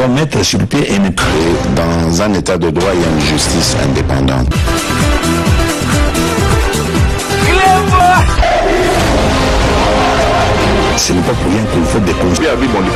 doit mettre sur pied une... Dans un état de droit, il y a une justice indépendante. Ce n'est pas pour rien qu'il faut des conseils.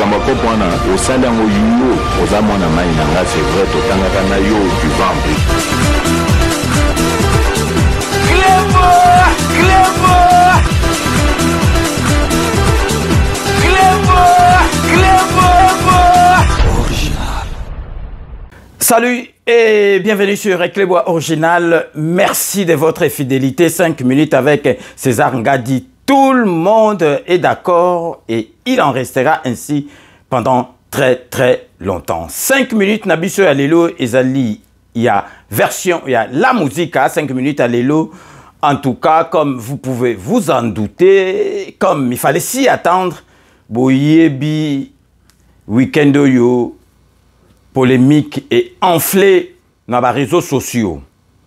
Salut et bienvenue sur Clébois Original. Merci de votre fidélité. 5 minutes avec César Ngadi. Tout le monde est d'accord et il en restera ainsi pendant très longtemps. 5 minutes Nabiso Alelo Ezali. Il y a version, il y a la musique à 5 minutes Alelo. En tout cas, comme vous pouvez vous en douter, comme il fallait s'y attendre, Boyebi Weekend yo polémique et enflé dans les réseaux sociaux.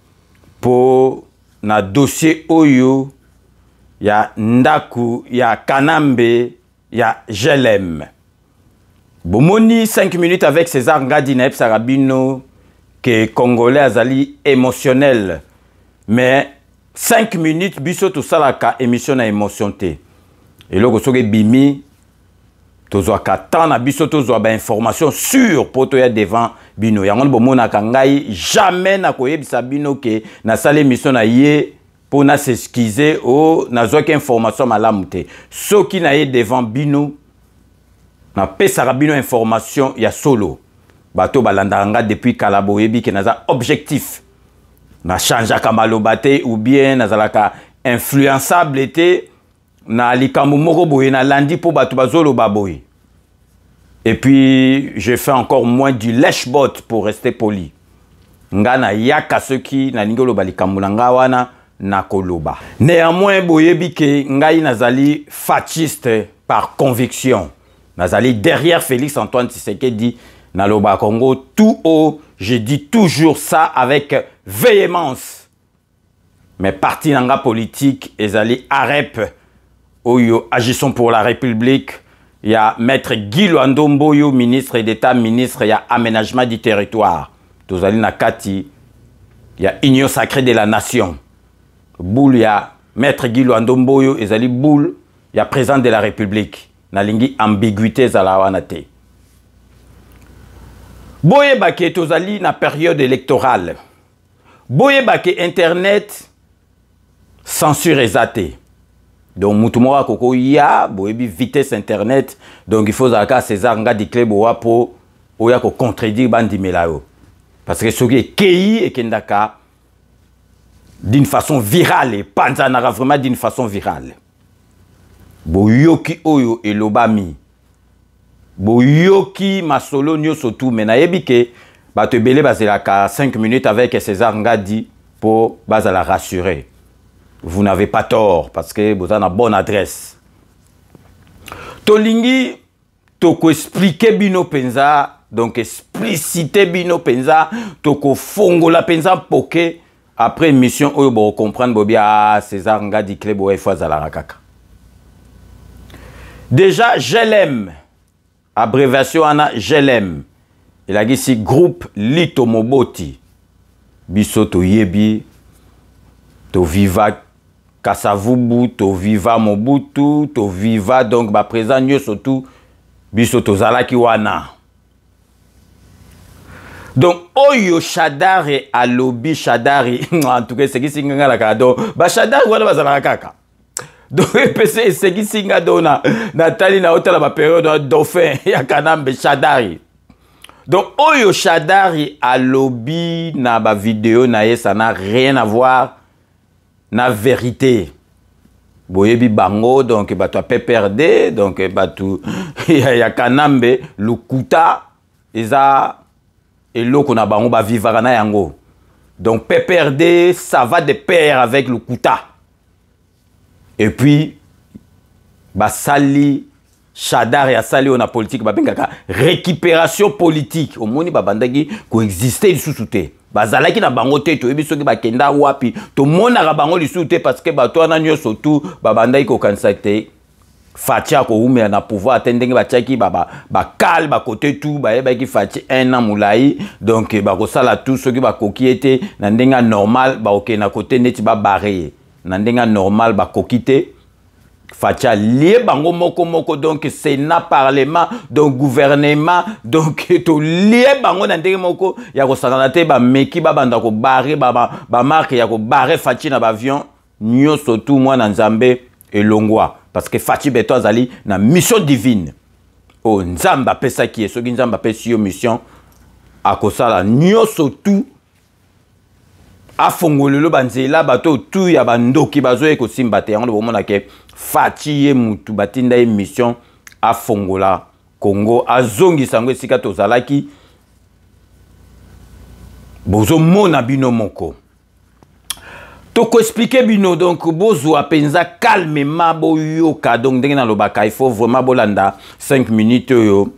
Pour na dossier Oyo, il y a Ndaku, il y a Kanambe, il y a Jelem. Bomoni 5 minutes avec César Ngadinep Sarabino, que Congolais azali émotionnel. Mais 5 minutes, biso tout ça la émission na émotion te. Et là, vous bimi, tozo ka tan biso tozo ba information sur poto ya devant bino yango bomona kangai jamais na koyebisa bino ke na sale mission na ye pour na s'excuser o na zoka information malamu te soki na ye devant bino na pesa bino information ya solo bato balandanga depuis kala boyebi ke naza objectif na changea ka malobate ou bien nazalaka influençable te na likambo moko boye na landi po bato bazolo baboye. Et puis je fais encore moins du lèche-bot pour rester poli. Ngana yaka soki na lingolo balikambo nga wana na koloba. Néanmoins boyebi ke ngai nazali fasciste par conviction. Nazali derrière Félix Antoine Tshisekedi na loba Congo tout haut, je dis toujours ça avec véhémence. Mais parti nanga politique ezali AREP Oyo agissons pour la République. Il y a Maître Guy Luandomboyo, ministre d'État, ministre, il y a aménagement du territoire. Tozali Nakati, il y a Union sacrée de la nation. Boule, il y a Maître Guy Luandomboyo, Ezali Boule, il y a président de la République. Nalingi ambiguïté zalawanate. Boye Baké Tozali na période électorale. Boye Baké Internet, censure exatée. Donc, Moutoumora Koko ya, boebi vitesse internet. Donc, il faut que César Ngadi Kleboa pour contredire Bandi Melao. Parce que ce qui est Kei et Kendaka d'une façon virale, et Panzanara vraiment d'une façon virale. Boyoki Oyo et Lobami. Boyoki Masolo Nyo Sotou. Mais naebike, te belé bazelaka 5 minutes avec César Ngadi pour la rassurer. Vous n'avez pas tort parce que vous avez une bonne adresse. Tolingi, toko expliquer bino penza, donc expliciter bino penza, toko fongola penza poké. Après mission, oyo bo comprendre bobia César Ngadi Klebo fois à la rakaka. Déjà, Jelem, abréviation ana Jelem. Il a dit ici groupe Lito Moboti. Bisoto yebi, to viva Kasavubu, to viva Mobutu, to viva donc ba présent nyo surtout biso to zalaki wana. Donc oyo Shadari alobi Shadari en tout cas c'est qui singa la kado ba Shadari wana bazala kaka. Donc PC c'est qui singa dona Nathalie na hôtel ba période dauphin ya Kanambe Shadari. Donc oyo Shadari alobi na ba vidéo na ye ça n'a rien à voir na vérité. Boyebi bango donc bato PPRD donc bato ya Kanambe lukuta eza eloko na bango ba vivara na yango. Donc PPRD ça va de pair avec lukuta. Et puis basali Shadari a sali on a politique ba bengaka récupération politique. Au moni ba bandaki coexister sous souté. Bazalaki na bango te to ebisoki bakenda wapi to mona ka bango lisusu te parce que bato na nyoso tout babandai ko kansate Fachi a koumé na pouvoir attendre ba tchaki ba calme ba côté tout ba ki Fachi 1 an moulaï donc ba ko sala tout ce qui ba koki était na ndenga normal ba OK na côté neti ba barré na ndenga normal ba kokité Fachi a lié bango moko donc Sénat parlement donc gouvernement donc to lié bango na ndenga moko ya ko sakana te ba meki ba banda ko barré ba marque ya ko barré Fachi na ba avion nyo surtout moi na Nzambe et Longwa parce que Fachi Beto azali na mission divine o Nzamba pesa ki so ki Nzamba pesa yo mission akosala nyoso tout afongolelo banzela bato tout ya bandoki bazoye ko simba te yango bomona ke Fachi ye mutu batinda ye mission afongola Congo azongi sango esika tozalaki bozo mona bino moko. Toko expliquer bino donc bozo apenza calmement boyoka donc ndenge na lobaka il faut vraiment bolanda 5 minutes yo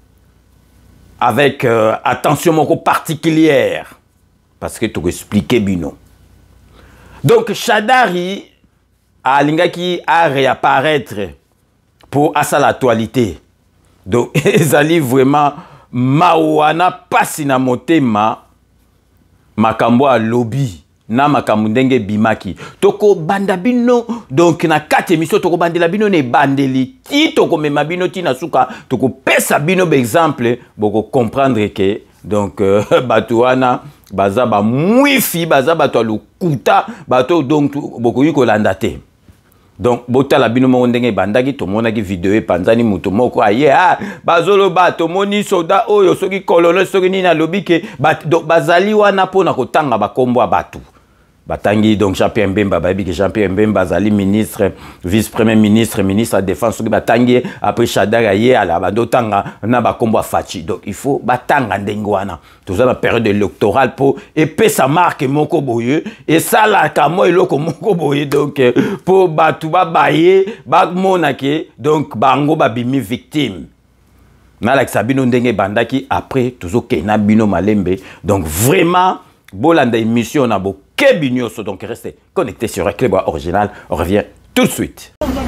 avec attention moko particulière parce que toko expliquer bino. Donc Shadari alingaki a réapparaître pour à l'actualité. Donc ezali vraiment mawana pasi na motema makambo a lobby na makamundenge bimaki toko bandabino donc na 4 émissions toko bandela bino ne bandeli ti toko mema bino ti na suka toko pesa bino exemple boko comprendre que donc batuana baza ba mwifi baza bato lukuta bato donc boko yiko landate donc botala bino mo ndenge bandaki to monaki vidéo panzani muto moko aye bazolo bato moni soda oyo soki colonel soki ni na lobby ke bazali wana pona kotanga bakombo ya batu batangi donc Jean-Pierre Mbemba babi que Jean-Pierre Mbemba zali ministre vice-premier ministre ministre de défense soki batangi après Shadara ye ala badotanga na bakombo ya Fachi donc il faut batanga ndenge wana toza na période électorale pour epesa marque moko boye et ça la kamo eloko moko boye donc pour batu babaye bamonake donc bango babimi victime na la sabino ndenge bandaki après toujours kena bino malembe donc vraiment bolanda émission na bo Kebinyoso, donc restez connectés sur Reclebois Original. On revient tout de suite.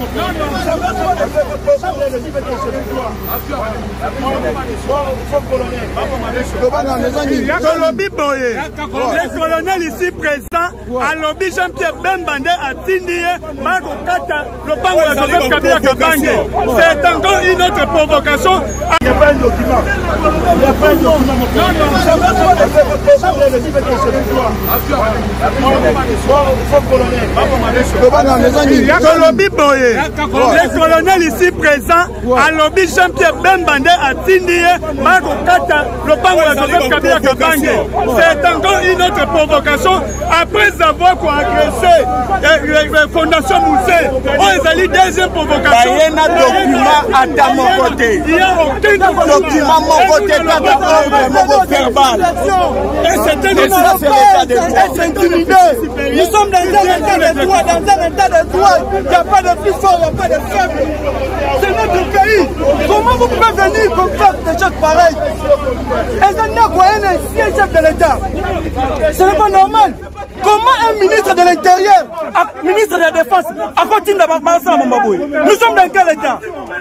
Le colonel ici présent a lobby Jean-Pierre Bembandé à Tindié, Magokata, le pango de Joseph Kabila Kabange. C'est encore une autre provocation. Il n'y a pas un document. Il n'y a pas un document. Le colonel ici présent a lobby Jean-Pierre Bembandé à Tindié, Magokata, le pango de Joseph Kabila Kabange. C'est encore une autre provocation après avoir agressé la Fondation Moussé. On est allé deuxième provocation. Il y a un document à ta mon côté. Il y a aucun document à mon côté, pas de verbal. Et c'est un intimidé. Nous sommes dans un état de droit, il n'y a pas de plus fort, il n'y a pas de faible. C'est notre pays. Comment vous pouvez venir comme ça des choses pareilles? Et ça n'a quoi un chef de l'État? Ce n'est pas normal. Comment un ministre de l'Intérieur, un ministre de la Défense, a continué à passer à Mambaboué? Nous sommes dans quel État?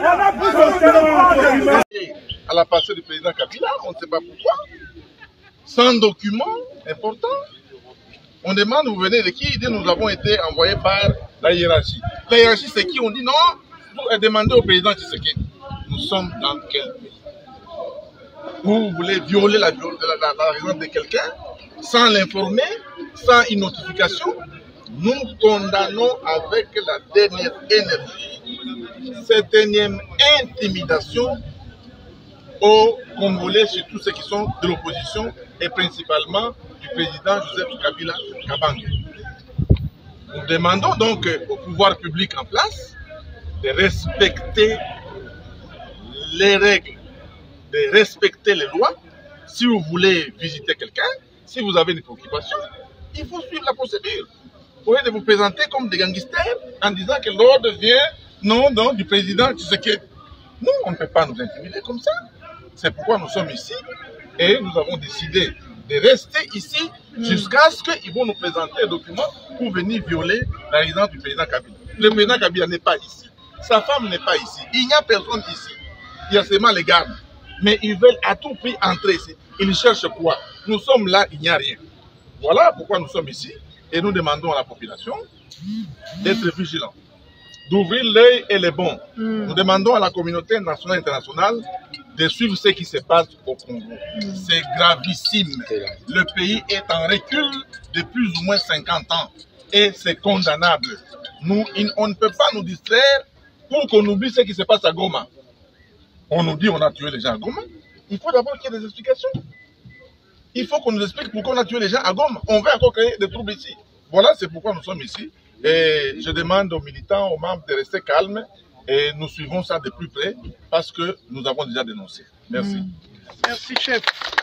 À la passée du président Kabila, on ne sait pas pourquoi. Sans document important. On demande, vous venez de qui? Il dit, nous avons été envoyés par la hiérarchie. La hiérarchie, c'est qui? On dit non, vous demandez au président Tshisekedi. Nous sommes dans quel pays? Vous voulez violer la raison de quelqu'un sans l'informer, sans une notification? Nous condamnons avec la dernière énergie cette énième intimidation aux Congolais, surtout ceux qui sont de l'opposition et principalement du président Joseph Kabila Kabange. Nous demandons donc au pouvoir public en place de respecter les règles, de respecter les lois. Si vous voulez visiter quelqu'un, si vous avez une préoccupation, il faut suivre la procédure. Au lieu de vous présenter comme des gangsters en disant que l'ordre vient non du président Tshisekedi. Nous, on ne peut pas nous intimider comme ça. C'est pourquoi nous sommes ici et nous avons décidé de rester ici jusqu'à ce qu'ils vont nous présenter un document pour venir violer la résidence du président Kabila. Le président Kabila n'est pas ici. Sa femme n'est pas ici. Il n'y a personne ici. Il y a seulement les gardes. Mais ils veulent à tout prix entrer ici. Ils cherchent quoi? Nous sommes là, il n'y a rien. Voilà pourquoi nous sommes ici. Et nous demandons à la population d'être vigilants, d'ouvrir l'œil et les bons. Nous demandons à la communauté nationale et internationale de suivre ce qui se passe au Congo. C'est gravissime. Le pays est en recul de plus ou moins 50 ans. Et c'est condamnable. On ne peut pas nous distraire pour qu'on oublie ce qui se passe à Goma. On nous dit qu'on a tué les gens à Goma. Il faut d'abord qu'il y ait des explications. Il faut qu'on nous explique pourquoi on a tué les gens à Goma. On veut encore créer des troubles ici. Voilà, c'est pourquoi nous sommes ici. Et je demande aux militants, aux membres de rester calmes. Et nous suivons ça de plus près parce que nous avons déjà dénoncé. Merci. Merci, chef.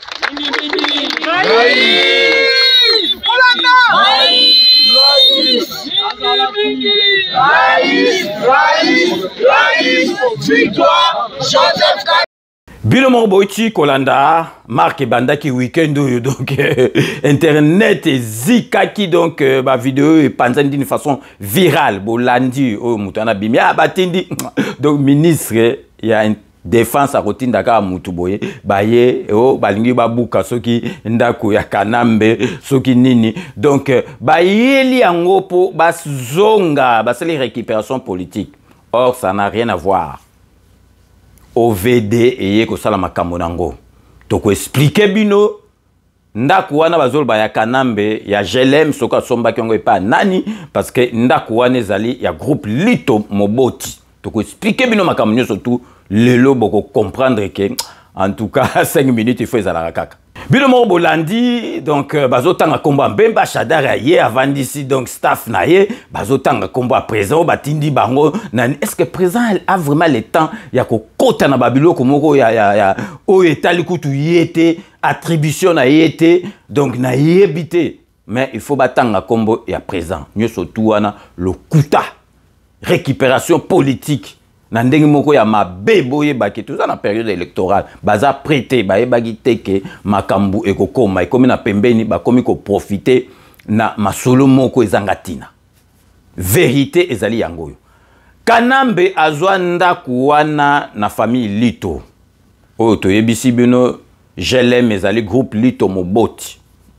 Bilomo Boiti Kolanda, Marc Bandaki week-end donc internet et zikaki donc ma vidéo est pensée d'une façon virale. Bolandi oh mutana bimia batindi donc ministre il y a une défense à routine Dakar mutuboye baye oh balingi babuka soki ndako ya kanambe soki nini donc bayeli angopo basonga baseli récupération politique. Or ça n'a rien à voir. OVD et kosala makambo nango toko expliquer bino ndaku wana bazol ba ya kanambe ya GLM soka somba kyongo epa nani parce que ndaku wana ezali ya groupe Lito Moboti toko expliquer bino makambo nyo surtout lelo boko comprendre que en tout cas 5 minutes il faut ezala kaka bino mo bolandi donc bazotanga komba mbemba Shadara ye avant d'ici donc staff na ye bazotanga komba présent batindi bango nani est-ce que présent a vraiment le temps ya ko kota na babiloko moko ya o etali kutu yete attribution na yete donc na yebité mais il faut batanga kombo ya présent nyoso tout wana le kuta récupération politique na ndenge moko ya mabebo yebaki tout ça na période électorale baza prêté ba yebaki teke makambu ekokoma ekomi na pembeni bakomi ko profiter na masolo moko ezangatina vérité ezali yangoyo kanambe azwa ndaku wana na famille Lito oyo toyebisi bino GLM ezali groupe Lito Moboti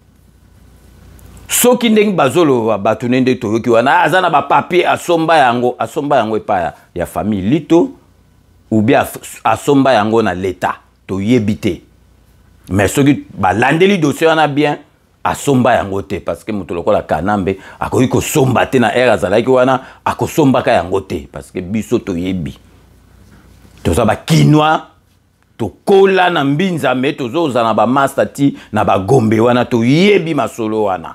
soki ndenge bazolo batunende toyoki wana azana ba papier asomba yango epa ya famille Lito ou bien asomba yango na l'état toyebite mais soki balandeli dossier wana bien asomba yango te parce que mutu lokola kanambe akoki kosomba te na era azalaki wana akosombaka yango te parce que biso toyebi toza ba kinwa tokola na mbinza me tozoza na ba master ti na ba gombe wana toyebi masolo wana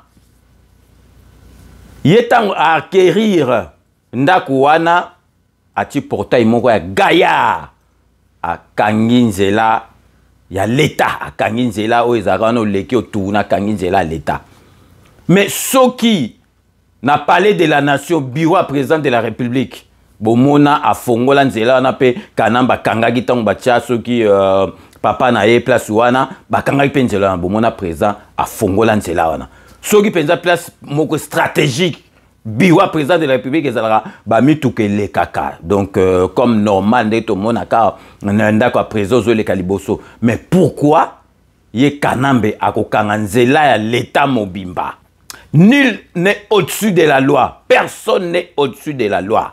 yetango acquérir ndaku wana ati portail moko ya Gaya akangi nzela ya l'état akangi nzela oyo ezalaka wana oleki otuna akangi nzela ya l'état mais soki na palais de la nation bureau président de la république bomona afongola nzela wana pe kanamba kangaki tango batia soki papa na ye place wana bakangaki pe nzela wana bomona président afongola nzela wana soki penza place moko stratégique biwa président de la République ezalaka bamituke le kaka donc comme normal nde to monaka ndako président zo le kaliboso mais pourquoi ye kanambe akokanga nzela ya l'état mobimba? Nul n'est au-dessus de la loi, personne n'est au-dessus de la loi.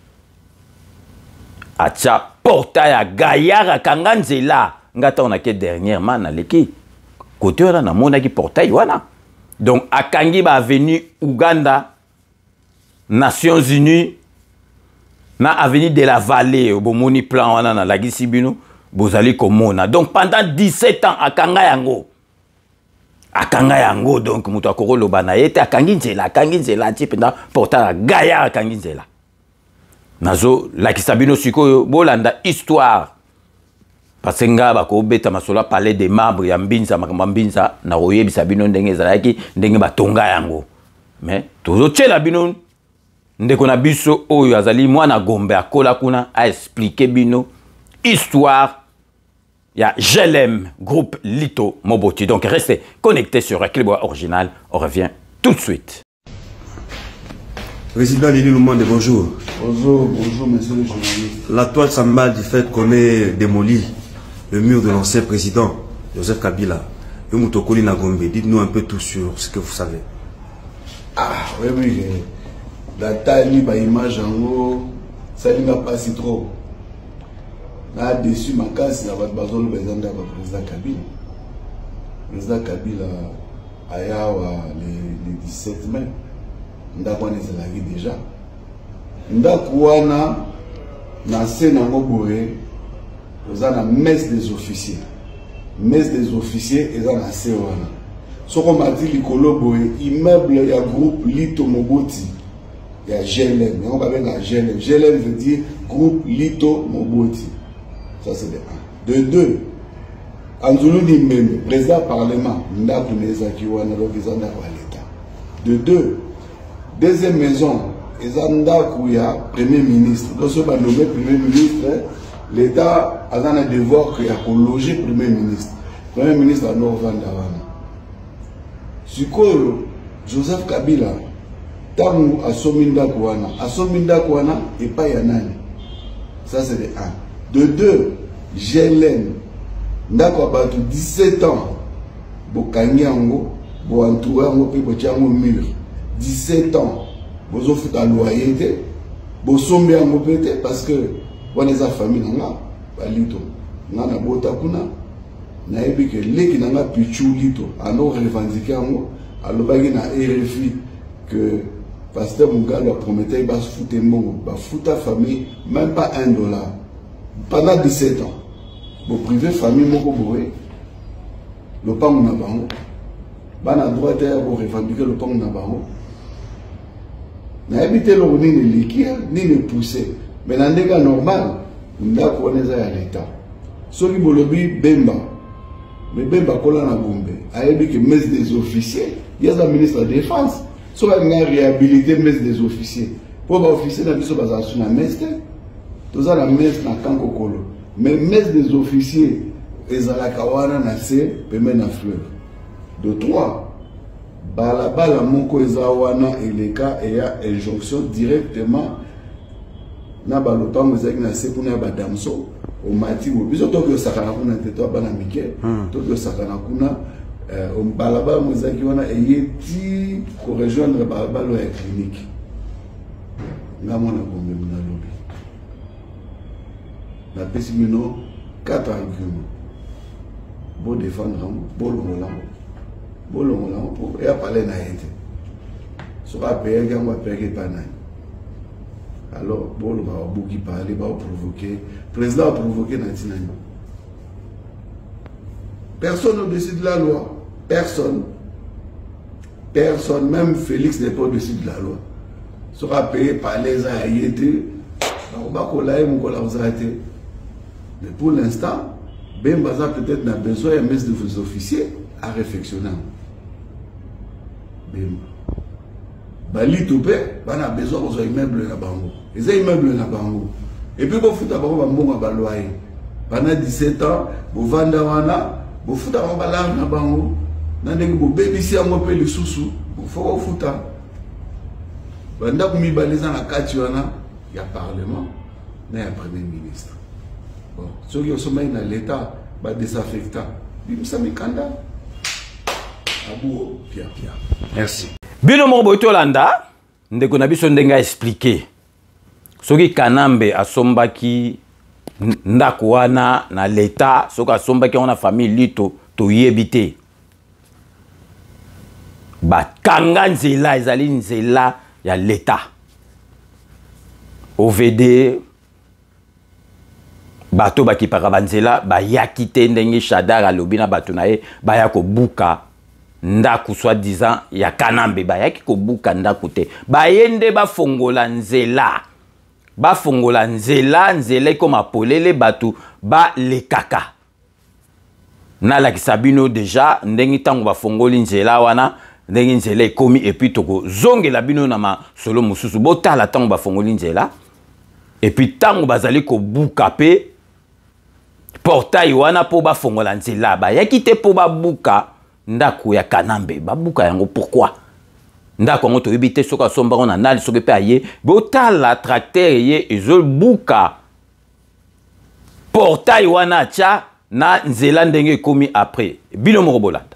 Acha porta ya Gaya kanga nzela ngata on a que dernièrement na leki côté wana na mona ki portail wana donc akangi ba avenue Uganda Nations Unies na avenue de la Vallée au bomoni plan wana na lagi sibino bozali komona donc pendant 17 ans akanga yango donc muto akoko loba na yete akangi nzela ti penda porta Gaya akangi nzela nazo laki sabino sikoyo bolanda histoire parce que nga bako beta masola parler des membres ya mbinza makamba mbinza na oyebisa bino ndenge ezalaki ndenge batonga yango mais tozo tshela bino ndeko na biso oyo azali mwana gombe akola kuna a expliquer bino histoire ya GLM groupe Lito Moboti. Donc restez connectés sur Ekleboa Original, on revient tout de suite. Président Lili Lumande, bonjour. Bonjour, monsieur le journaliste. La toile s'emballe du fait qu'on ait démoli le mur de l'ancien président, Joseph Kabila. Dites-nous un peu tout sur ce que vous savez. Ah, oui. La taille, l'image en haut, ça ne va pas si trop. Là, dessus, ma casse, il y a le président Kabila. Le président Kabila, le 17 mai. Ndakwana ezalaki déjà ndakwana na sena ngoboye oza na messe des officiers eza na se wana soko mati likolo boye immeuble ya groupe Lito Moboti ya GLM yango babenga GLM veut dire groupe Lito Moboti, ça c'est de 1. De 2, Anzulu Nimeme président parlement ndako nezaki wana lokeza ndako ya l'état. De 2, deuxième maison, il y a premier ministre. Lorsque vous nommez premier ministre, l'État a un devoir de loger premier ministre. Premier ministre a Norvandawana. Sikoyo, Joseph Kabila, Tamu a Sominda Kouana et pas Yanani. Ça c'est de 1. De 2, Gélène, Ndako a 17 ans, Bokanyango, Boantouango, Pipotiango mur. 17 ans, vous offrez un loyer, vous sommez un mot parce que vous avez une famille, vous avez un botakuna, vous avez un pichou lito, alors revendiquer alors vous avez un RFI que pasteur Mugalo a promis qu'il va se foutre la famille, même pas $1. Pendant 17 ans, vous privez famille, le pan n'a pas le droit de revendiquer le pan n'a pas. Na habité le ni le liquide ni le poussé mais dans des cas normal ndako oneza ya l'état soki bolobi Bemba mais Bemba kola na Gombe ayebi que messe des officiers il y a un ministre de la défense so ba nga réhabiliter messe des officiers pour ba officier na biso baza suna messe toza la messe na kankokolo mais messe des officiers ezalaka wana na se peme na fleuve. De 3, balabala moko ezawana eleka et ya injonction directement na balopango ezaki na se kuna ba damso o mati bo biso to ko sakana kuna teto bana mike to ko sakana kuna o balabala mo ezaki wana eyeti ko rejoindre balabala ya clinique ngamona bombe muna lobi na pesi mino 4 arguments bo défendre bo Bolongo et à parler naïté. Ce va payer quand on va payer pas naï. Alors Bolo va beaucoup parler, va provoquer. Le président a provoqué Natinani. Personne au-dessus de la loi. Personne. Personne, même Félix n'est pas au-dessus de la loi. Sera payé par les aïétés. On va coller mon collaborateur. Mais pour l'instant, Bembaza peut-être n'a besoin d'un messe de vos officiers à réflexionner. Bali Toupé, on a besoin d'un immeuble na bango. Les immeubles na bango. Et puis, vous foutez à bango à baloyer. Pendant 17 ans, vous vendez wana, vous foutez à balar na bango. Vous bébissiez à mon pays le sous-sous. Vous faites à Banda vous mis na katiwana, il y a parlement, il y a premier ministre. Bon, ceux qui sont dans l'État, va désaffecter. Ils sont mikanda. Merci. Bino Moboto Landa, ndeko na biso ndenga expliquer. Soki Kanambe asombaki ndako wana na l'État, soki asombaki wana famille Lito to yebite. Ba kanga nzela ezali nzela ya l'État. OVD bato bakipaka banzela ba yakite ndenge Shadar alobi na bato na ye ba ya ko buka ndaku soi-disant ya Kanambe ba yaki ko buka ndaku te ba yende ba fongola nzela nzela koma polele bato ba le kaka na la kisabino deja ndenge tango ba fongoli nzela wana ndenge nzela ekomi et puis toko zongela bino na ma solo mususu botala tango ba fongoli nzela et puis tango bazali ko buka pe portail wana po ba fongola nzela ba yaki te po ba buka ndaku ya Kanambe ba buka yango pourquoi ndako ngo toyebi te soki asombango na nali soki mpe aye botala tracteur ye ezobuka portail wana atia na nzela ndenge ekomi après bino moko bolanda.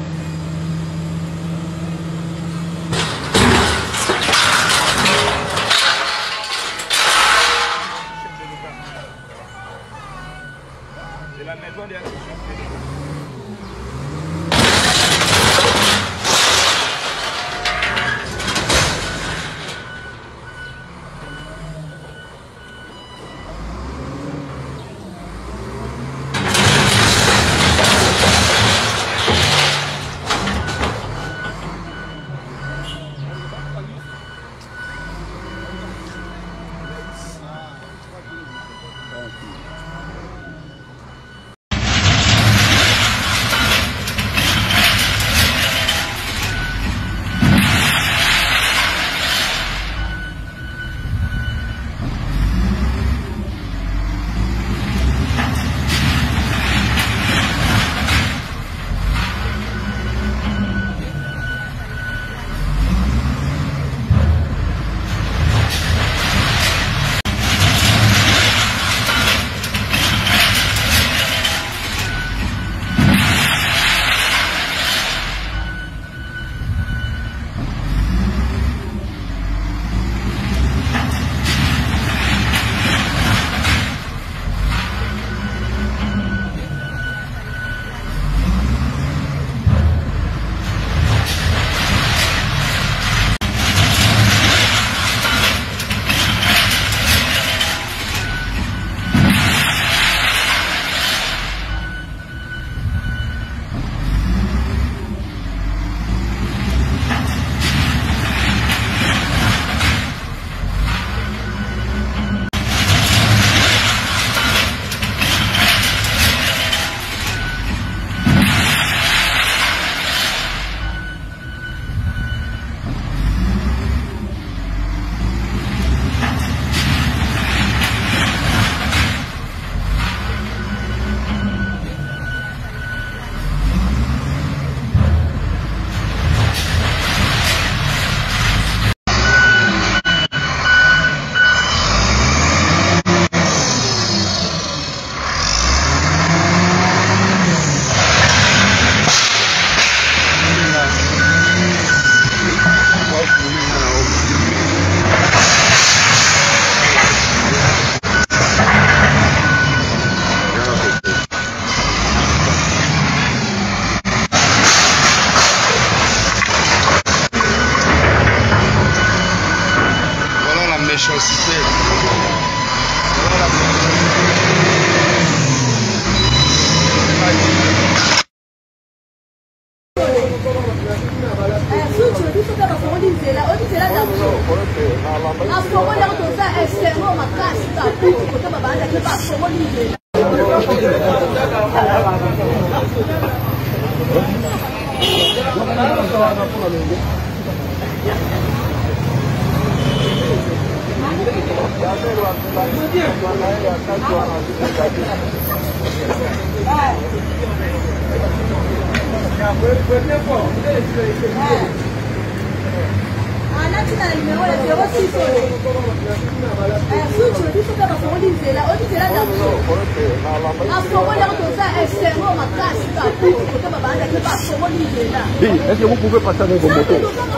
Est-ce que vous pouvez passer avec vos motos?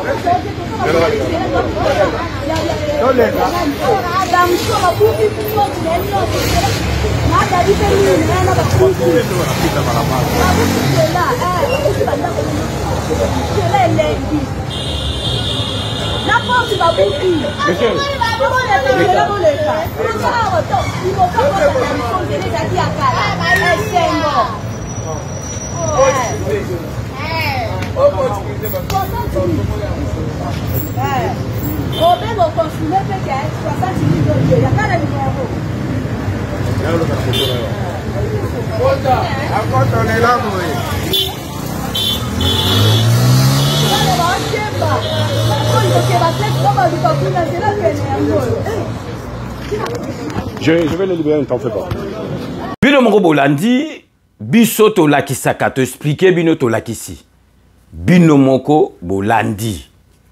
Je vais les libérer, ne t'en fais pas. Bino moko bolandi, biso to lakisaka, to expliquer bino to lakisi. Bino moko bolandi.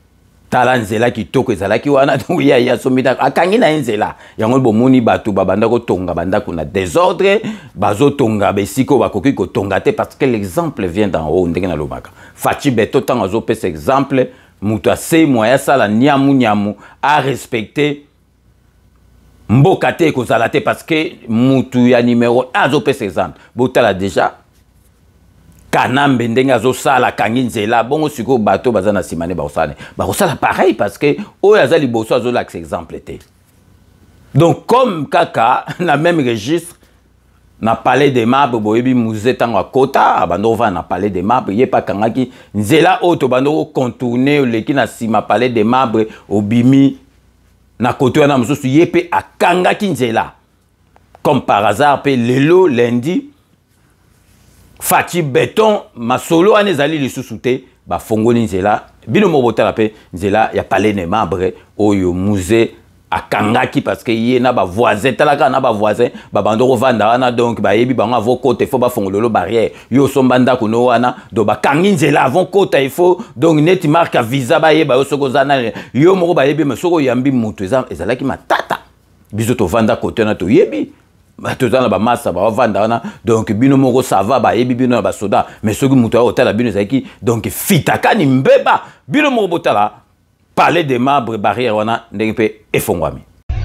tala nzela kitoko ezalaki wana ya ya somita akangi na nzela yango bomoni batu babanda ko tonga banda kuna désordre bazo tonga besiko bakoki ko tonga te parce que l'exemple vient d'en haut ndenge na lobaka Fachi Beto tango zo pesa exemple mutu ase moya sala nyamu a respecter mboka te kozala te parce que mutu ya numéro 1 zo pesa exemple botala déjà Kanambe ndenge azosala kangi nzela bongo siko bato bazana simane bakosala pareil parce que oyo aza liboso azolakisa exemple te. Donc comme kaka na même registre na palais des marbres boyebi musée tango akota abando va na palais des marbres ye pa kangaki nzela oto bando contourner leki na sima palais des marbres obimi na koto na mususu ye pe akangaki nzela comme par hasard pe lelo lundi Fachi Beton masolo anezali lisusu te ba fongoli nzela bino mobota la pe nzela ya palais des marbres oyo musée akangaki parce que ye na ba voisin talaka na ba voisin ba bandoko vanda wana donc ba yebi bango avant côté faut ba fongololo barrière yo sombanda kuno wana do ba kangi nzela avant côté il faut donc net marque visa ba yeba yo soko zana yo moko ba yebi mesoko yambi mutu ezalaki matata biso to vanda côté na to yebi batozana ba massa ba vanda wana donc bino moko ça va ba yebi bino ba soda mais soki mutu hôtel bino zaki donc fitakani mbeba bino moko botala palais des marbres barrière wana ndenge pe efongwami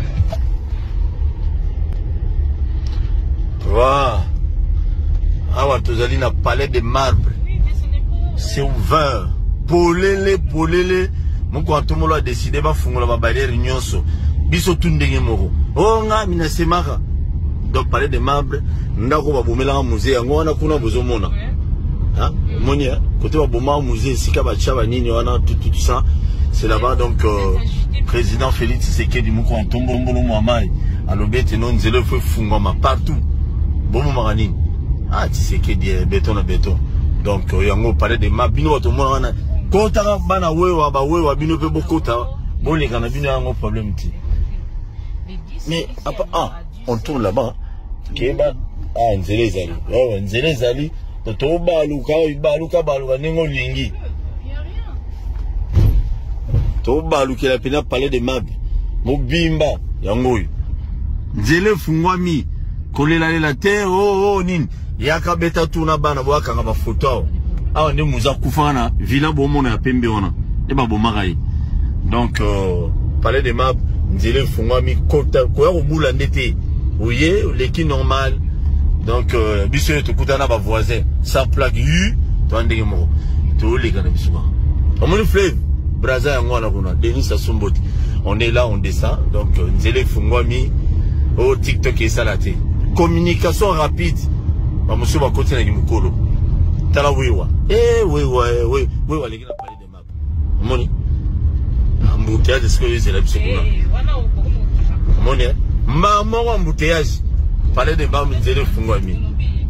wa awa tozali na palais des marbres c'est ouvert polele moko atomolo a décidé ba fungola ba barrière nyonso biso tundenge moko o nga mina semaka donc palais des marbres ndako ba bomela musée yango wana kuna bozomona hein monia côté ba boma musée sika ba chaba nini wana tout ça. C'est là-bas donc président Félix Tshisekedi Moko Antombo Mbolo Mwamai alobete non nzelo fwe fungoma partout bomo marani ah Tshisekedi béton donc yango parler de mabino otomona wana kota bana wewa ba wewa bino pe bokota boleka na bino yango problème ti mais on tourne là-bas keba nzele zali to baluka nengo lingi to balukela pena palais de mab mobimba yango nzele fungwami kolela te nini yaka beta tuna bana boaka nga ba photo awa nde muza kufana villa bomona ya pembe ona e ba bomakai donc palais de mab nzele fungwami kota ko ya obula ndete oye leki normal donc biso to kutana ba voisin sans plaque yu to ndenge mo to leka na biso amoni fleuve Braza yango kuna Denis Asumboti. On est là, on descend. Donc nzele fungwami au TikTok et salate. Communication rapide. Ba monsieur ba côté na mukolo. Tala wewa. Wewa les gars parler de map. Moni. Embouteillage est-ce que c'est la biso kuna. Moni. Maman embouteillage. Parler de map nzele fungwami.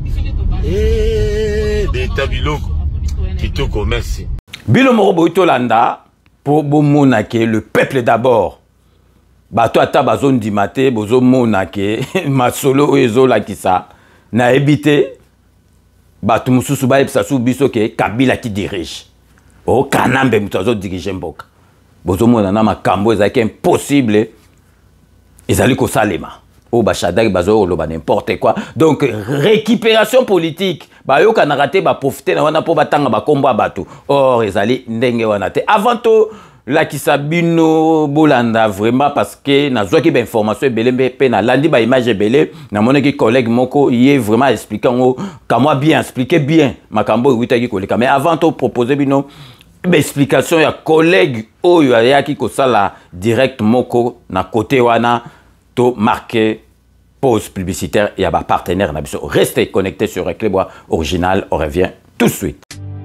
Beta biloko. Kitoko merci. Bilo moko boito landa pour bomona ke le peuple d'abord. Bato ata bazon di mate bozo mona ke masolo ezo la kisa na ebité bato mususu ba epsa su biso ke Kabila qui dirige. O Kanambe mutazo dirige mboka. Bozo mona na makambo ezaki impossible ezali ko salema. O bachadaki bazo loba n'importe quoi. Donc récupération politique ba yo kana raté ba profiter na wana po batanga ba kombo bato. Or ezali ndenge wana te. Avant tout la kisabino bolanda vraiment parce que na zwa ki ba information belé pe na landi ba image belé na moneki collègue moko yé vraiment expliquant ngo kamwa bien expliquer bien makambo witaki koleka mais avant tout proposer bino explication ya collègue oyo ayaki ko sala direct moko na côté wana to marqué pause publicitaire et à bas partenaire. Restez connectés sur Reclebois Original. On revient tout de suite.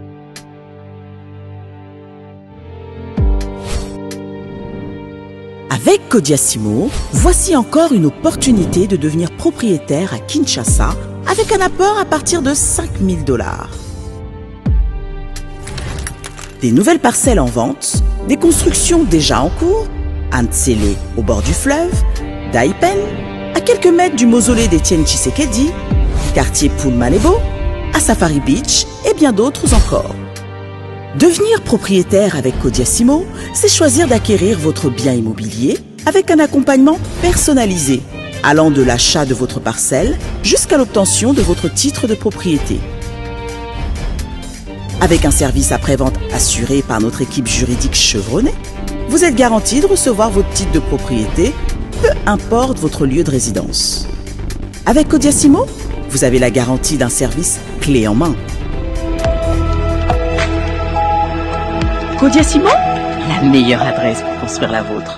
Avec Kodiasimo, voici encore une opportunité de devenir propriétaire à Kinshasa avec un apport à partir de $5 000. Des nouvelles parcelles en vente, des constructions déjà en cours, à Ntsele au bord du fleuve, Daipen, à quelques mètres du mausolée d'Étienne Tshisekedi, quartier Poulmalebo, à Safari Beach et bien d'autres encore. Devenir propriétaire avec Codiasimo, c'est choisir d'acquérir votre bien immobilier avec un accompagnement personnalisé, allant de l'achat de votre parcelle jusqu'à l'obtention de votre titre de propriété. Avec un service après-vente assuré par notre équipe juridique chevronnée, vous êtes garanti de recevoir votre titre de propriété, peu importe votre lieu de résidence. Avec Codiasimo, vous avez la garantie d'un service clé en main. Codiasimo, la meilleure adresse pour construire la vôtre.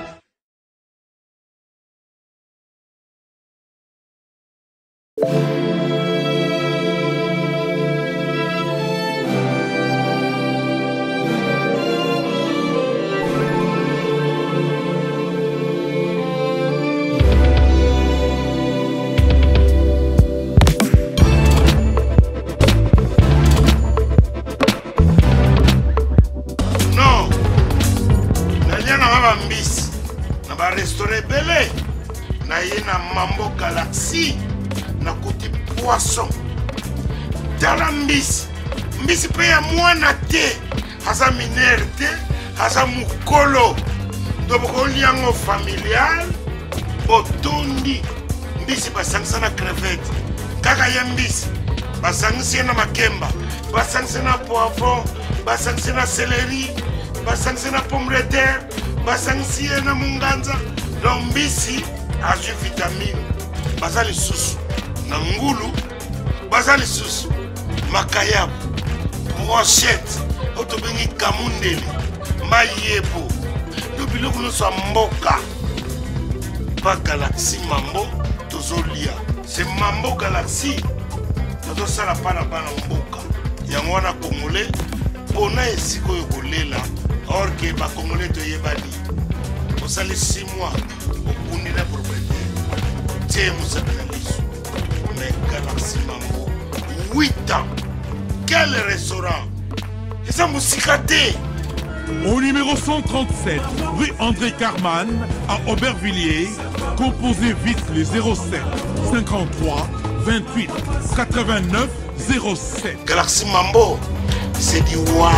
Mambo Galaxy na côté poisson dans la mbisi pe ya mwana te haza minere te haza mukolo ndoboko liango familial botondi mbisi basangisa na crevette kaka ya mbisi basangisa na makemba basangisa na poivron basangisa na céleri basangisa na pomme de terre basangisa na munganza lombisi azu vitamine bazali susu na ngulu bazali susu makayabu brochette otobengi kamundeli mayebo lobiloko nyonso ya mboka pa Galaxy Mambo tozolia se Mambo Galaxy tozosala pana bana mboka yango wana congolais mpona esika oyo kolela or ke bacongolais toyebani osali 6 mois okundi na propriété tie mosakana liso mais Galaxy Mambo 8 ans quel restaurant eza mosika te. Au numéro 137, rue André Carman, à Aubervilliers, composez vite les 07 53 28 89 07. Galaxy Mambo, c'est du wow.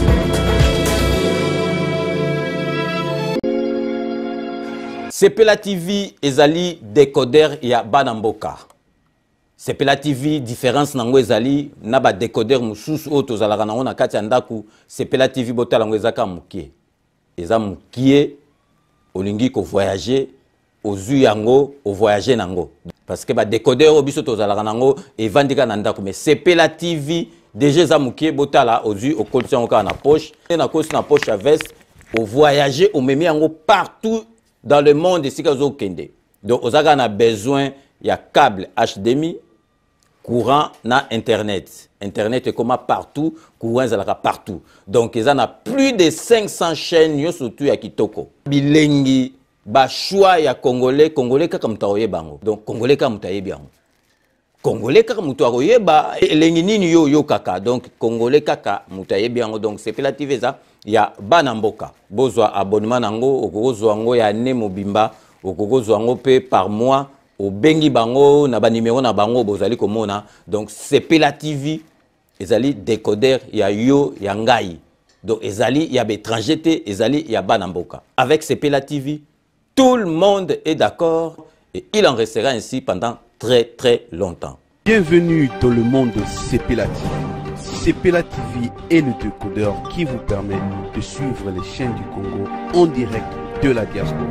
Sepela TV ezali décodeur ya Banamboka. Sepela TV différence nango ezali na ba décodeur mususu o tozalaka nango na kati ya ndaku. Sepela TV botala ngo ezaka mukie. Eza mukie olingi ko voyager ozu yango o voyager nango. Parce que ba décodeur o biso tozalaka nango evandika na ndaku mais Sepela TV déjà eza mukie botala ozu o kolisa ngo na poche na kosi na poche à veste o voyager o memi yango partout dans le monde ici kazo kende. Donc ozaka na besoin ya câble HDMI courant na internet. Internet est comme partout, courant est partout. Donc ils en a plus de 500 chaînes surtout ya kitoko. Bilengi ba choix ya congolais kaka mutaoye bango. Donc congolais kaka mutaye bien. Congolais kaka mutaoye ba elengi nini yo kaka. Donc congolais kaka mutaye bien. Donc c'est Sepela TV ça ya Banamboka. Bozwa abonnement nango okozwa ngo ya ne mobimba okozwa ngo pe par mois. Au bengi bango na ba numéro na bango bozali komona. Donc Sepela TV ezali décodeur ya yo ya ngai. Donc ezali ya étranger te ezali ya Banamboka. Avec Sepela TV tout le monde est d'accord et il en restera ainsi pendant très longtemps. Bienvenue dans le monde de Sepela TV. Sepela TV est le décodeur qui vous permet de suivre les chaînes du Congo en direct de la diaspora.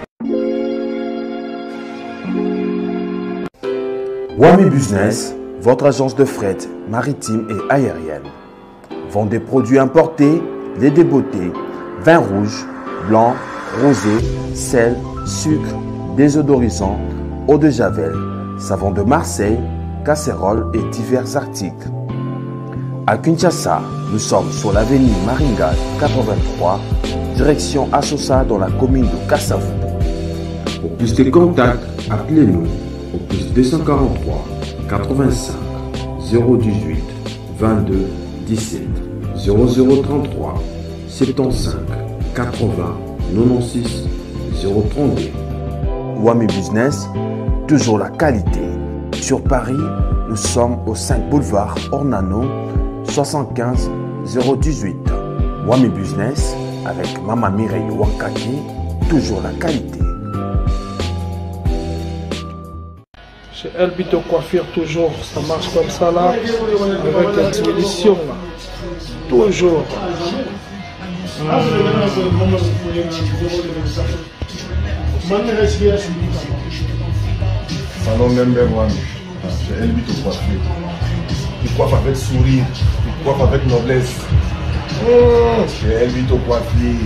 Wami Business, votre agence de fret maritime et aérienne. Vend des produits importés, lait de beauté, vin rouge, blanc, rosé, sel, sucre, désodorisant, eau de javel, savon de Marseille, casseroles et divers articles. À Kinshasa, nous sommes sur l'avenue Maringa 83, direction Assosa dans la commune de Kassavu. Pour plus de contacts, appelez-nous au plus 243 85 018 22 17 0033 75 80 96 032. Wami Business, toujours la qualité. Sur Paris, nous sommes au 5 boulevard Ornano 75 018. Wami Business avec Maman Mireille Wankaki, toujours la qualité. Chez Elbito Coiffure, toujours, ça marche comme ça là, avec la solution là. Toujours. Salon Member One, chez Elbito Coiffure. Il coiffe avec sourire, il coiffe avec noblesse. Chez Elbito Coiffure.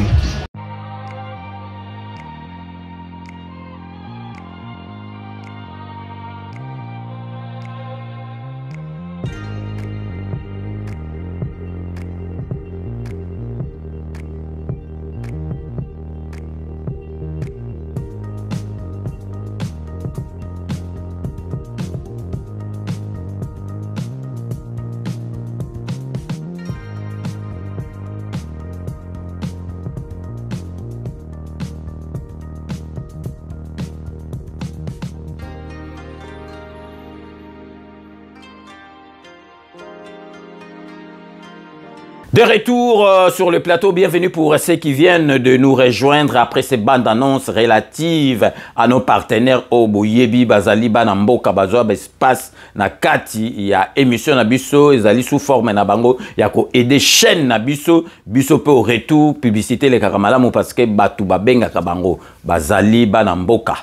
De retour sur le plateau, bienvenue pour ceux qui viennent de nous rejoindre après ces bandes annonces relatives à nos partenaires au Boyebi, Bazali, Banamboka, Bazoab, Espace, Nakati, il y a émission Nabiso, Ezali sous forme Nabango, il y a aider chaîne Nabiso, Biso peut au retour, publicité les Karamalamu parce que Batu Babenga Kabango, Bazali, Banamboka.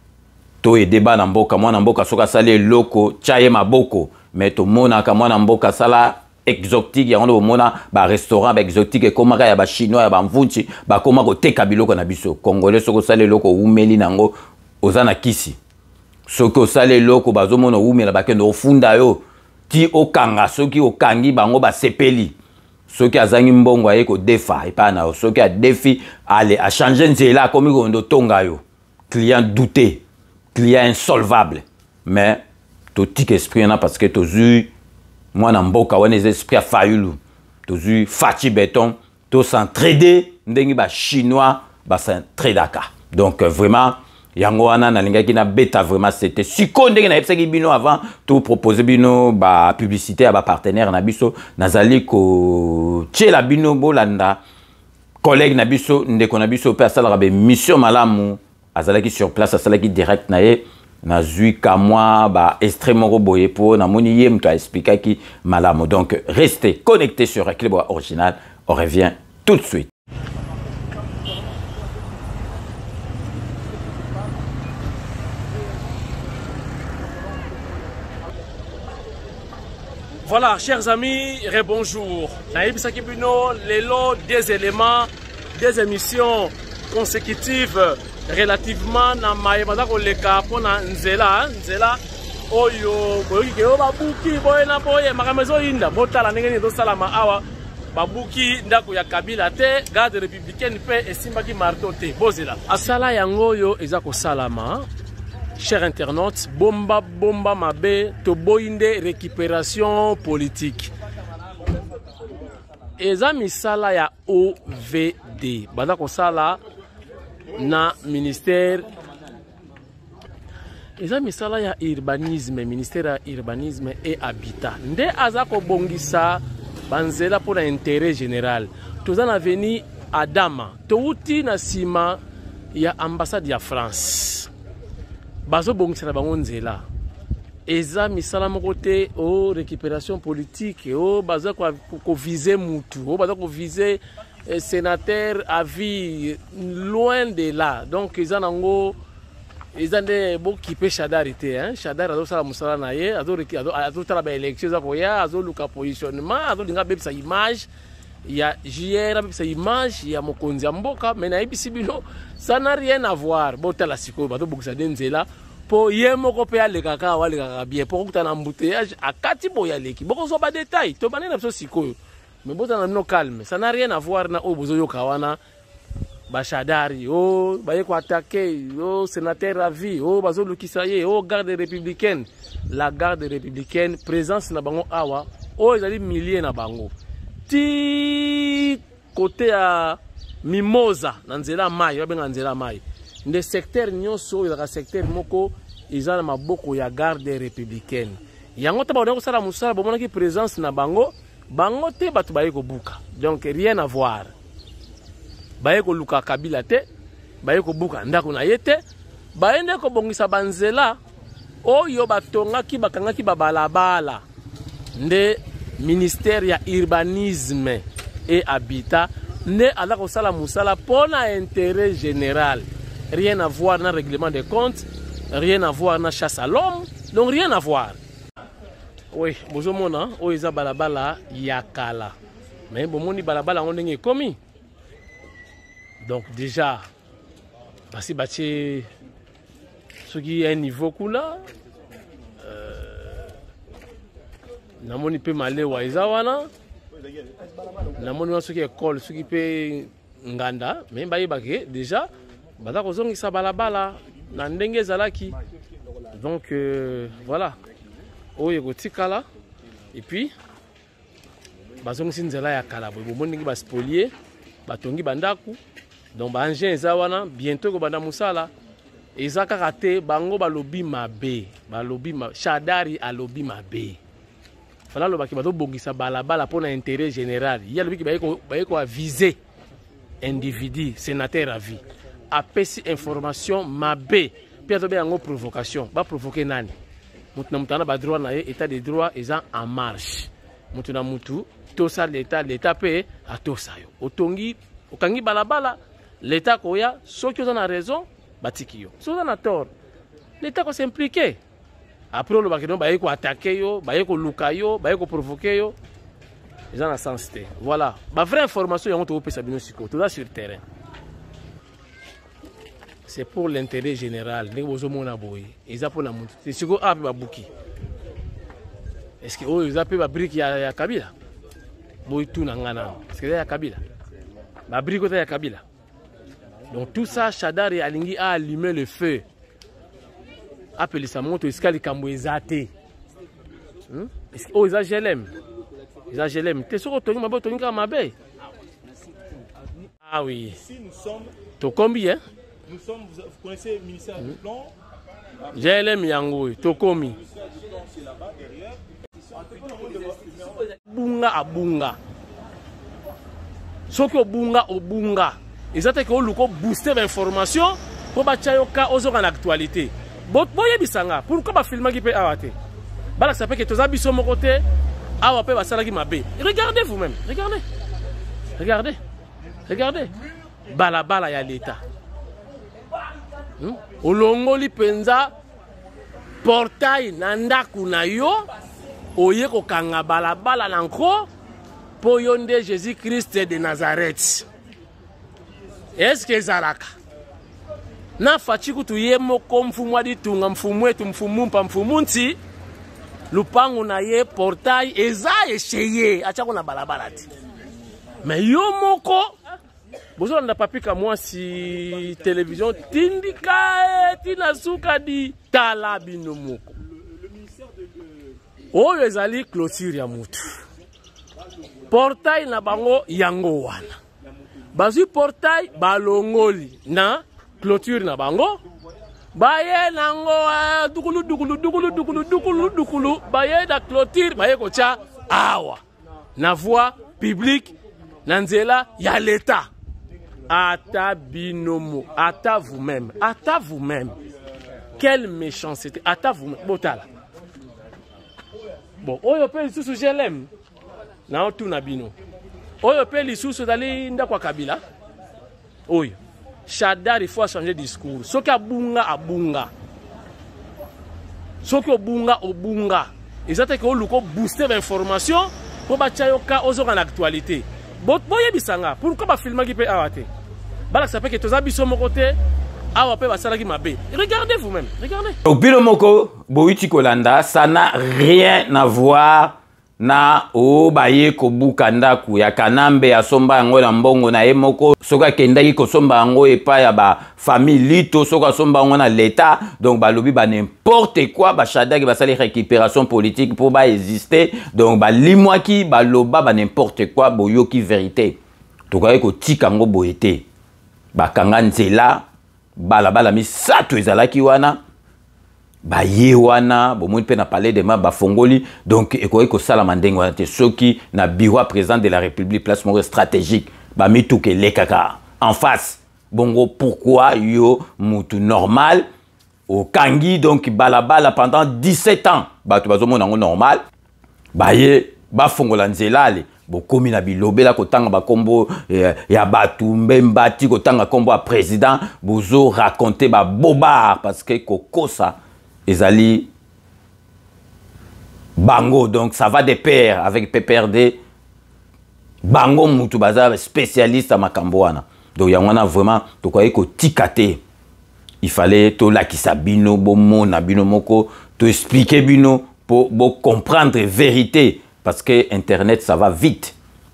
To aider Banamboka, moi Namboka, Soka Sale, Loko, Chaye Maboko, mais to Mona, moi Namboka, Sala, exotique, il y a un restaurant exotique et comme il y a des chinois, il y a des mvunchi, comme il y a des biloko na biso congolais soko sale loko umeli nango ozana kisi soko sale loko bazomona umela bakendo ofunda yo ti okanga soki okangi bango ba sepeli soki azangi mbongo ayeko defa epa na soki a défi aller a changer nzela comme kondo tonga yo client douté client insolvable mais to tic esprit na parce que to zu moi namboka wana esprit a fayulu tozu fachi béton to s'entraider ndengi ba chinois ba s'entredaka donc vraiment yango wana na lingaki na beta vraiment c'était siko ndenge na epsaki bino avant to proposer bino ba publicité à ba partenaire na biso nazali ko tchela bino bolanda collègue na biso ndeko na biso pe asala ba mission malamu azalaki sur place asalaki direct na ye na zui ka moi ba extrêmement boye pour na moni yem to expliquer qui malamo donc restez connectés sur Clébois Original, on revient tout de suite. Voilà, chers amis, rebonjour. Naïbisaki Bino, les lots des éléments, des émissions consécutives relativement na maïbada koleka pona nzela oyo boyoki ke babuki boyena boye makamezo inda botala ndenge ni salama awa babuki ndako ya Kabila te garde républicaine pe esimbaki marteau te bozela asala yango yo eza ko salama. Chers internautes, bomba mabe to boinde récupération politique eza misala ya OVD bada ko sala na ministère eza misala ya urbanisme, ministère ya urbanisme et habitat nde aza ko bongisa banzela pour l'intérêt général toza na veni Adama touti na sima ya ambassade ya France bazo bongisa na bango nzela eza misala moko te o récupération politique o baza ko viser mutu o baza ko viser sénateur à vie loin de là donc ils en ont des beaux qui pêchent chadarité hein chadar azo sala musala na ye azo tala ba élection za koya azo luka positionnement azo linga bebisa image ya JR bebisa image ya mokonzi ya mboka mais na ibisi bino ça n'a rien à voir botala siko bato bokisa denzela po ye moko pe alekaka walekaka bien pour kutana embouteillage akati boya leki boko zo ba détail to banena biso siko mais bon, no calme, ça n'a rien à voir na obozo kawana bachadari oh baye ko attaquer oh sénateur à vie oh bazo lukisaye oh garde républicaine la garde républicaine présence na bango awa oh ezali milliers na bango ti côté à Mimosa na nzela mai babenga nzela mai nde secteur nyonso ezaka secteur moko ezala maboko ya garde républicaine yango taba on ko sala musala bomona ki présence na bango bango te batu baye ko buka Donc rien à voir. Baye ko luka Kabila te, baye ko buka ndako na yete, baye nde ko bongisa banzela oyo batongaki bakangaki babalabala. Nde ministère ya urbanisme et habitat nde ala ko sala musala pona intérêt général. Rien à voir na règlement des comptes, rien à voir na chasse à l'homme, donc rien à voir. Oui, bozomona o eza balabala yakala. Mais bomoni balabala on ndenge komi. Donc déjà basi bati ce qui est un niveau kula namoni pe malewa eza wana. Namoni wana ce qui école ce qui pe nganda mais bayebake déjà baza kozongisa balabala na ndenge ezalaki. Donc voilà. Oye kotikala et puis bazongisi nzela ya kala boye bomoni ba spolier batongi bandaku donc ba engin eza wana bientôt ko banda musala eza kaka te bango balobi mabe balobi Shadari alobi mabe fala lobaki bato bongisa balabala pona intérêt général ya lobi ki baye ko viser individu sénateur à vie apesi information mabe puis to be yango provocation ba provoquer nani mutu na mutana ba droit na ye état de droit eza en marche mutu na mutu to sa l'état pe atosa yo otongi okangi balabala l'état koya soki oza na raison batiki yo so oza na tort l'état ko s'impliquer après le bakino baye ko attaquer yo baye ko luka yo baye ko provoquer yo eza na sens te voilà ba vraie information yango to pesa bino siko to sur terrain. C'est pour l'intérêt général. C'est pour la montre. C'est ce qu'on a fait. Est-ce que vous avez fait brique à Kabila? Est-ce que c'est Kabila? La brique est à Kabila. Donc tout ça, Shadari Alingi a allumé le feu. Appelez ça montre est-ce qu'il y a des est-ce que ils GLM? Ils ont GLM. T'es sûr que tu as ma baie? Ah oui. Ici nous sommes. Tu combien? Nous sommes, vous connaissez le ministère du Plan. GLM Yango, Tokomi. Bunga a bunga. Soko bunga o bunga. Ils ont été booster l'information pour bachayoka aux en actualité. Boye bisanga. Pourquoi ba filmer qui peut arrêter? Bala ça fait que tous abisso mon côté. Awa pe basala qui mabe. Regardez vous-même. Regardez. Regardez. Regardez. Bala bala ya l'état. Olongoli penza portail nandaku na yo oye ko kanga balabala nanko po yonde Jésus-Christ de Nazareth. Est-ce que zalaka na fachiku tuyemo ko mfumu adi tunga mfumu etu mfumu pa mfumunti lupangu na ye portail eza esheye acha ko na balabala ti mais yo moko Bonjour, on n'a pas pu qu'à moi si télévision tindika tinasuka di talabino moko. Oh les ali clôture ya mutu. Portail na bango yango wana. Bazu portail balongoli na clôture na bango. Baye nango dukulu baye da clôture baye kocha awa. Na voie publique nanzela ya l'état. Ata binomo, ata vous-même, ata vous-même. Quelle méchanceté, ata vous-même. Botala. Bon, oyo pe lisusu GLM. Na otu na bino. Oyo pe lisusu dali ndakwa Kabila. Oyo. Shadari, il faut changer de discours. Soki abunga abunga. Soki obunga obunga. Ezate ko luko booster l'information pour bachayoka ozo en actualité. Boye bisanga, pourquoi ba filmer qui peut arrêter? Bala ça fait que tous abisso mon côté, awa pe basala qui mabe. Regardez vous-même, regardez. Donc Bilomoko, Boiti Kolanda, ça n'a rien à voir na o baye ko bukanda ku ya kanambe ya somba yango na mbongo na emoko soka kendaki ko somba yango epa ya ba famille lito soka somba yango na l'état donc ba lobi ba n'importe quoi ba Shadari ba sali récupération politique pour ba exister donc ba limwaki ba loba ba n'importe quoi boyoki vérité to ka ko tikango boyete ba kanga nzela bala bala misato ezalaki wana ba yewana bomoni pe na palais de ma ba fongoli donc ekoki ko sala mandengo wana te soki na bureau président de la République place moko stratégique ba mituke lekaka en face bongo pourquoi yo mutu normal au kangi donc balabala pendant 17 ans ba tu bazomona ngo normal ba ye ba fongola nzela ale bokomi na bilobela kotanga bakombo ya batu mbembati kotanga kombo a président bozo raconter ba bobard parce que kokosa ezali bango donc ça va de pair avec PPRD bango mutu baza spécialiste à makambo wana donc yangwana vraiment to koye ko tikate il fallait to lakisa bino bomona bino moko to expliquer bino pour comprendre vérité parce que internet ça va vite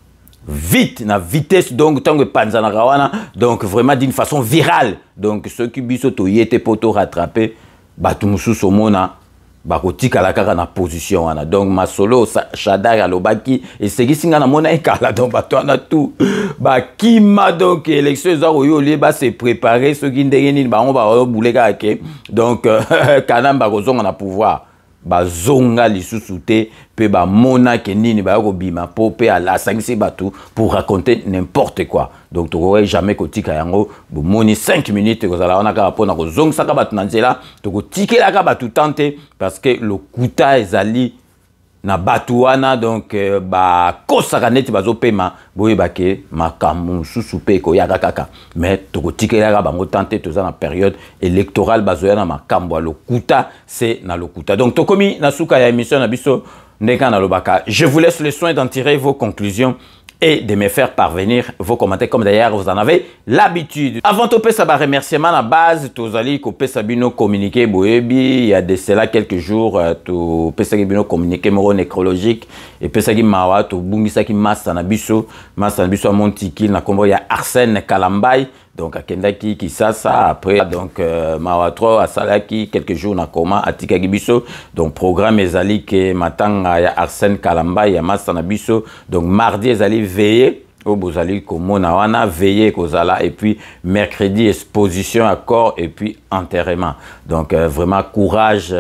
na vitesse donc tango panzana rawana donc vraiment d'une façon virale donc ceux qui biso to yete poto rattraper batu mususu mona bakotika la kaka na position wana donc masolo Shadari alobaki et segisinga na mona ekala donc batu na tout bakima donc élection za oyo le ba se préparer ceux qui ndenge nini ba on ba bouleka ke donc kanamba kozonga na pouvoir bazonga lisusu te pe ba mona ke nini ba ko bima po pe ala sangisi batu pour raconter n'importe quoi donc tu aurais jamais kotika yango bo moni 5 minutes ko zala wana ka pona ko zonga saka batu nanzela to ko tikela ka batu tante parce que le kuta ezali na batu wana donc ba kosaka neti bazopema boye bake makamu susu pe ko yaka kaka mais to ko tikela ka bango tante to za na période électorale bazoya na makambo le kuta c'est na le kuta donc to komi na suka ya émission na biso ndeka na lobaka je vous laisse le soin d'en tirer vos conclusions et de me faire parvenir vos commentaires comme d'ailleurs vous en avez l'habitude. Avant de faire un remerciement à la base, tous allez couper Sabino communiqué boebi, il y a de cela quelques jours tu peux Sabino communiqué moro nécrologique et puis ça qui mawa tu bungisa qui massa na biso a montiki na kombo ya Arsène Kalambay donc akendaki qui ça après donc mawa 3 à salaki quelques jours na koma atika gibiso donc programme ezali ke matanga ya Arsène Kalambay ya massa na biso donc mardi ezali veiller au bozali komona wana veiller kozala et puis mercredi exposition accord et puis enterrement donc vraiment courage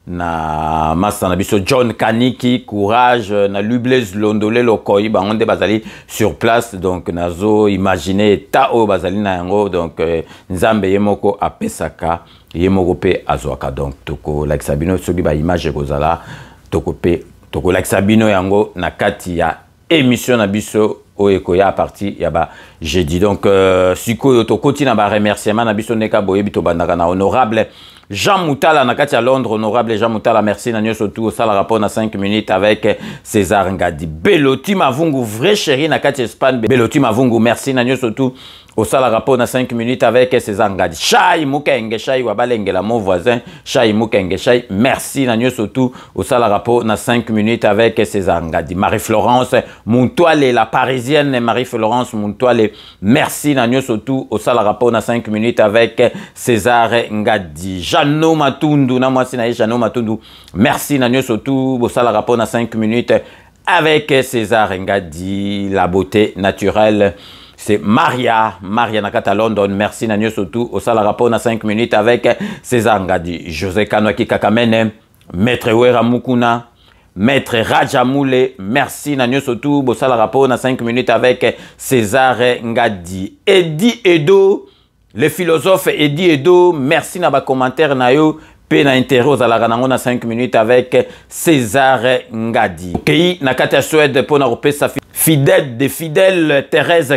na massa na biso John Kaniki courage na Lublez Londole lokoi ba onde bazali sur place donc nazo imaginer tao bazali na yango donc nzambe yemoko apesaka yemoko pe azwaka donc toko like sabino soki ba image kozala toko pe toko like sabino yango na kati ya émission na biso oeko ya parti ya ba jeudi donc sikoyo to kotina ba remerciement na biso neka boyebi to bandaka na honorable Jean Moutala na kati à Londres, honorable Jean Moutala, merci Nanyo surtout au sale rapport na 5 minutes avec César Ngadi. Beloti Mavungu, vrai chéri na kati Espagne. Beloti Mavungu, merci Nanyo surtout au sale rapport na 5 minutes avec César Ngadi. Chai Mukenge, Chai Wabalengela, mon voisin. Chai Mukenge, Chai, merci Nanyo surtout au sale rapport na 5 minutes avec César Ngadi. Marie-Florence Montoile, la parisienne Marie-Florence Montoile, merci Nanyo surtout au sale rapport na 5 minutes avec César Ngadi. Jano Matundu, na moi c'est Jano Matundu. Merci Nanyo surtout au sale rapport na 5 minutes avec César Ngadi, la beauté naturelle. C'est Maria Nakata London. Merci Nanyo surtout au sale rapport na 5 minutes avec César Ngadi. José Kanwaki Kakamene, Maître Wera Mukuna, Maître Rajamoule, merci Nanyo surtout au sale rapport na 5 minutes avec César Ngadi. Eddie Edo, le philosophe Eddie Edo, merci na ba commentaire na yo pe na intérêt à la na 5 minutes avec César Ngadi. Kei na kata Suède pour na repesa fidèle de fidèle Thérèse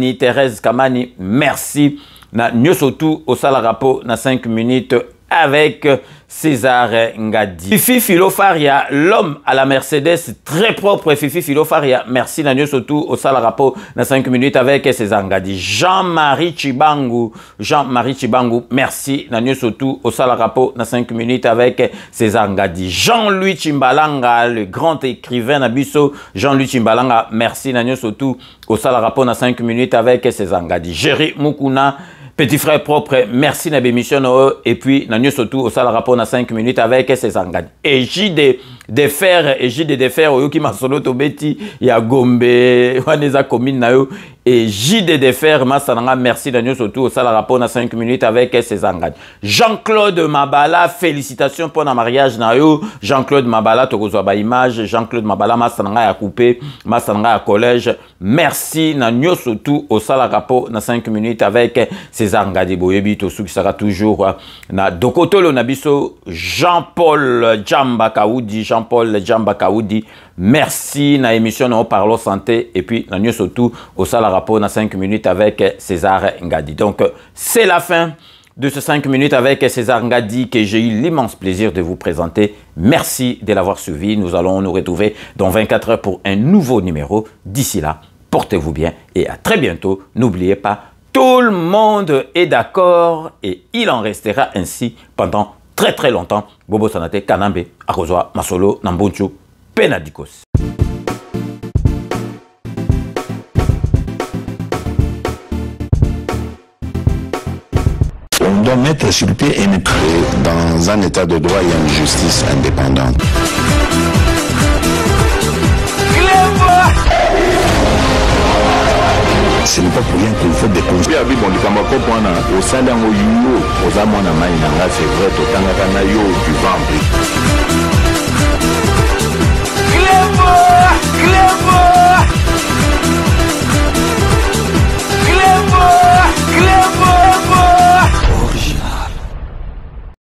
Kamani, merci na nyosotu au sala rapport na 5 minutes avec César Ngadi. Fifi Filofaria, l'homme à la Mercedes, très propre Fifi Filofaria. Merci Nanyo surtout au sale rapport dans 5 minutes avec César Ngadi. Jean-Marie Chibangu, merci Nanyo surtout au sale rapport dans 5 minutes avec César Ngadi. Jean-Louis Chimbalanga, le grand écrivain Nabiso, Jean-Louis Chimbalanga, merci Nanyo surtout au sale rapport dans 5 minutes avec César Ngadi. Jerry Mukuna, petit frère propre, merci na bémission et puis nanyo surtout au sale rapport na 5 minutes avec César Ngadi. Et J de fer oyo ki masolo to beti ya Gombe waneza commune na yo et JDDFR Massananga. Merci Daniel surtout au salle rapport à 5 minutes avec César Ngadi. Jean-Claude Mabala, félicitations pour le mariage nayo. Jean-Claude Mabala, Tokozwa image. Jean-Claude Mabala, Massananga a coupé, Massananga à collège. Merci Daniel surtout au salle rapport à 5 minutes avec César Ngadi. Boyebi Tosu qui sera toujours na Dokotolo Nabiso. Jean-Paul Djamba Kaoudi, Jean-Paul Djamba Kaoudi. Merci na émission Nous parlons santé et puis na surtout au salle rapport na 5 minutes avec César Ngadi. Donc c'est la fin de ce 5 minutes avec César Ngadi que j'ai eu l'immense plaisir de vous présenter. Merci de l'avoir suivi. Nous allons nous retrouver dans 24 heures pour un nouveau numéro. D'ici là, portez-vous bien et à très bientôt. N'oubliez pas, tout le monde est d'accord et il en restera ainsi pendant très très longtemps. Bobo Sanate, Kanambe, Akozwa, Masolo, Nambunchu, Penadikos. On doit mettre sur pied et mettre dans un état de droit et une justice indépendante. Ce n'est pas pour rien qu'il faut déconstruire. C'est vrai, tu vas